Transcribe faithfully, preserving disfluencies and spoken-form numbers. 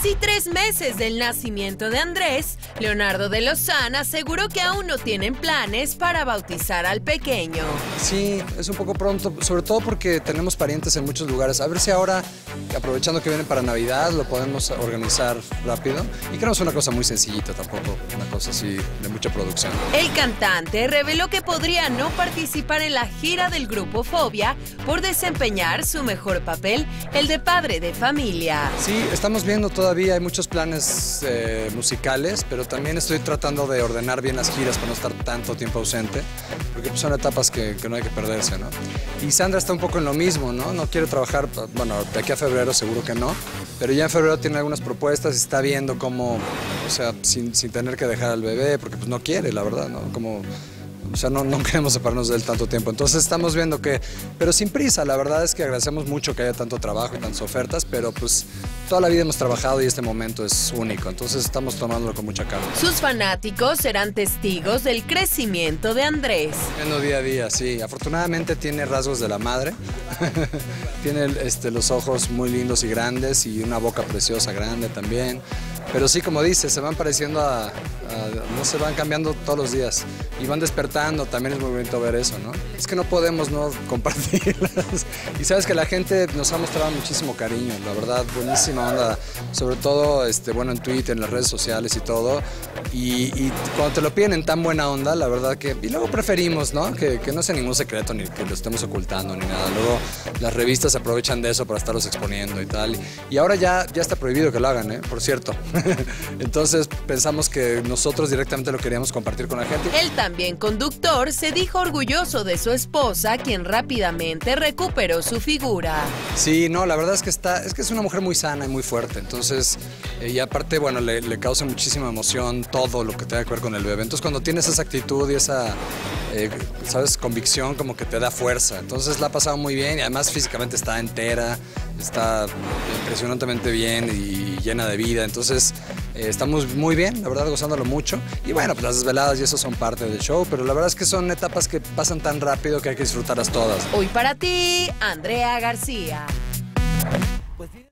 casi tres meses del nacimiento de Andrés, Leonardo de Lozán aseguró que aún no tienen planes para bautizar al pequeño. Sí, es un poco pronto, sobre todo porque tenemos parientes en muchos lugares. A ver si ahora, aprovechando que vienen para Navidad, lo podemos organizar rápido. Y creo que es una cosa muy sencillita tampoco, una cosa así de mucha producción. El cantante reveló que podría no participar en la gira del grupo Fobia por desempeñar su mejor papel, el de padre de familia. Sí, estamos viendo todavía, hay muchos planes eh, musicales, pero también estoy tratando de ordenar bien las giras para no estar tanto tiempo ausente, porque pues, son etapas que, que no hay que perderse, ¿no? Y Sandra está un poco en lo mismo, ¿no? No quiere trabajar, bueno, de aquí a febrero seguro que no, pero ya en febrero tiene algunas propuestas y está viendo cómo, o sea, sin, sin tener que dejar al bebé, porque pues no quiere, la verdad, ¿no? Como... O sea, no, no queremos separarnos de él tanto tiempo. Entonces estamos viendo que, pero sin prisa, la verdad es que agradecemos mucho que haya tanto trabajo y tantas ofertas, pero pues toda la vida hemos trabajado y este momento es único. Entonces estamos tomándolo con mucha calma. Sus fanáticos serán testigos del crecimiento de Andrés. Viendo día a día, sí. Afortunadamente tiene rasgos de la madre. Tiene este, los ojos muy lindos y grandes y una boca preciosa grande también. Pero sí, como dice, se van pareciendo a, a, no se van cambiando todos los días y van despertando, también es muy bonito ver eso, ¿no? Es que no podemos no compartirlas. Y sabes que la gente nos ha mostrado muchísimo cariño, la verdad, buenísima onda, sobre todo, este, bueno, en Twitter, en las redes sociales y todo. Y, y cuando te lo piden en tan buena onda, la verdad que, y luego preferimos, ¿no? Que, que no sea ningún secreto ni que lo estemos ocultando ni nada. Luego las revistas aprovechan de eso para estarlos exponiendo y tal. Y ahora ya, ya está prohibido que lo hagan, ¿eh? Por cierto. Entonces pensamos que nosotros directamente lo queríamos compartir con la gente. El también conductor se dijo orgulloso de su esposa, quien rápidamente recuperó su figura. Sí, no, la verdad es que está, es que es una mujer muy sana y muy fuerte, entonces, eh, y aparte, bueno, le, le causa muchísima emoción todo lo que tenga que ver con el bebé. Entonces cuando tienes esa actitud y esa, eh, sabes, convicción, como que te da fuerza. Entonces la ha pasado muy bien y además físicamente está entera, está impresionantemente bien y llena de vida. Entonces eh, estamos muy bien, la verdad, gozándolo mucho. Y bueno, pues las desveladas y eso son parte del show, pero la verdad es que son etapas que pasan tan rápido que hay que disfrutarlas todas. Hoy para ti, Andrea García. Pues